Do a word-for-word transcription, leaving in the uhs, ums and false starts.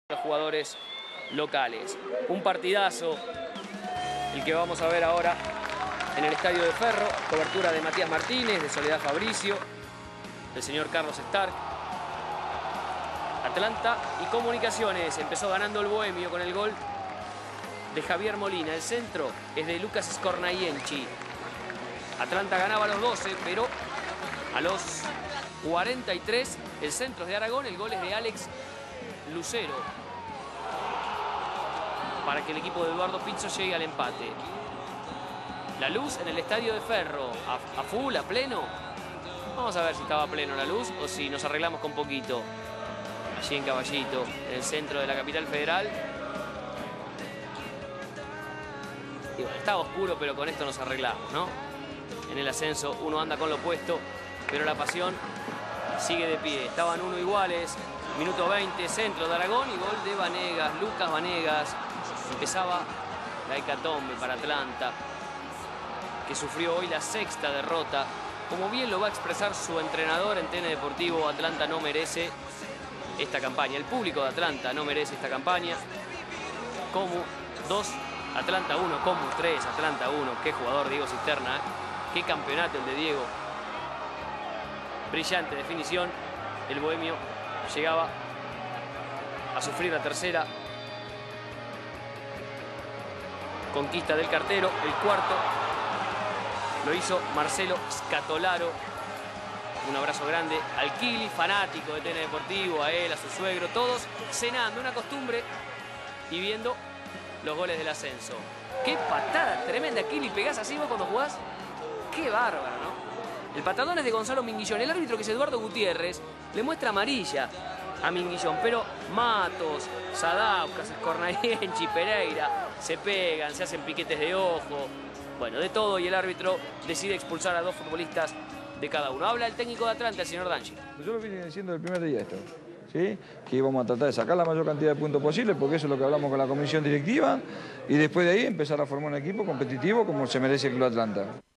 Los jugadores locales. Un partidazo el que vamos a ver ahora en el estadio de Ferro. Cobertura de Matías Martínez, de Soledad Fabricio, del señor Carlos Stark. Atlanta y Comunicaciones. Empezó ganando el Bohemio con el gol de Javier Molina. El centro es de Lucas Scornaienchi. Atlanta ganaba a los doce, pero a los cuarenta y tres el centro es de Aragón. El gol es de Alex Lucero, para que el equipo de Eduardo Pizzo llegue al empate. La luz en el estadio de Ferro, a, a full, a pleno. Vamos a ver si estaba a pleno la luz o si nos arreglamos con poquito. Allí en Caballito, en el centro de la capital federal. Y bueno, estaba oscuro, pero con esto nos arreglamos, ¿no? En el ascenso uno anda con lo opuesto, pero la pasión sigue de pie. Estaban uno iguales. Minuto veinte, centro de Aragón y gol de Vanegas, Lucas Vanegas. Empezaba la hecatombe para Atlanta, que sufrió hoy la sexta derrota. Como bien lo va a expresar su entrenador en T N Deportivo, Atlanta no merece esta campaña. El público de Atlanta no merece esta campaña. Como dos, Atlanta uno, como tres, Atlanta uno. Qué jugador Diego Cisterna, ¿eh? Qué campeonato el de Diego. Brillante definición. El Bohemio llegaba a sufrir la tercera conquista del cartero. El cuarto lo hizo Marcelo Scatolaro. Un abrazo grande al Kili, fanático de T N Deportivo, a él, a su suegro, todos cenando, una costumbre, y viendo los goles del ascenso. ¡Qué patada tremenda, Kili! ¿Pegás así vos cuando jugás? ¡Qué bárbaro!, ¿no? El patadón es de Gonzalo Minguillón. El árbitro, que es Eduardo Gutiérrez, le muestra amarilla a Minguillón. Pero Matos, Sadaucas, Scornaienchi, Pereira se pegan, se hacen piquetes de ojo. Bueno, de todo, y el árbitro decide expulsar a dos futbolistas de cada uno. Habla el técnico de Atlanta, el señor Danchi. Yo lo vine diciendo el primer día esto, ¿sí? Que íbamos a tratar de sacar la mayor cantidad de puntos posible, porque eso es lo que hablamos con la comisión directiva, y después de ahí empezar a formar un equipo competitivo como se merece el Club Atlanta.